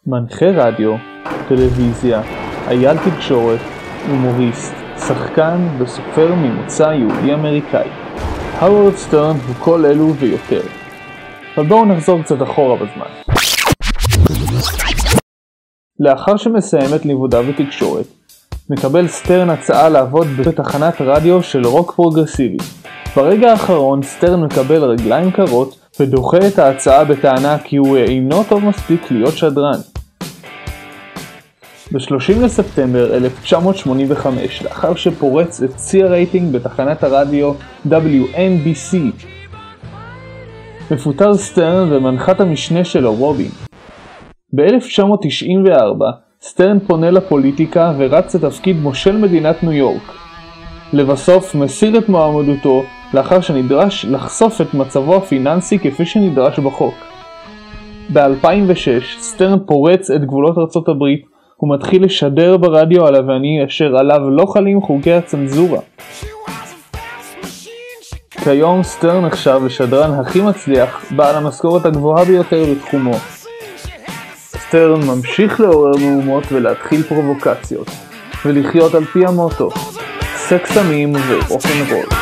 מנחה רדיו, טלוויזיה, אייל תקשורת, הומוריסט, שחקן וסופר ממוצא יהודי אמריקאי. הווארד סטרן הוא כל אלו ויותר. אבל בואו נחזור קצת אחורה בזמן. לאחר שמסיים את לימודיו בתקשורת, מקבל סטרן הצעה לעבוד בתחנת רדיו של רוק פרוגרסיבי. ברגע האחרון סטרן מקבל רגליים קרות ודוחה את ההצעה בטענה כי הוא אינו טוב מספיק להיות שדרן. ב-30 לספטמבר 1985, לאחר שפורץ את שיא הרייטינג בתחנת הרדיו WNBC, מפוטר סטרן ומנחת המשנה שלו רובין. ב-1994 סטרן פונה לפוליטיקה ורץ לתפקיד מושל מדינת ניו יורק. לבסוף מסיר את מועמדותו לאחר שנדרש לחשוף את מצבו הפיננסי כפי שנדרש בחוק. ב-2006 סטרן פורץ את גבולות ארצות הברית ומתחיל לשדר ברדיו הלבני אשר עליו לא חלים חוקי הצנזורה. כיום סטרן נחשב לשדרן הכי מצליח, בעל המשכורת הגבוהה ביותר בתחומו. סטרן ממשיך לעורר מהומות ולהתחיל פרובוקציות, ולחיות על פי המוטו, סקס סמים ורוק'נ'רול.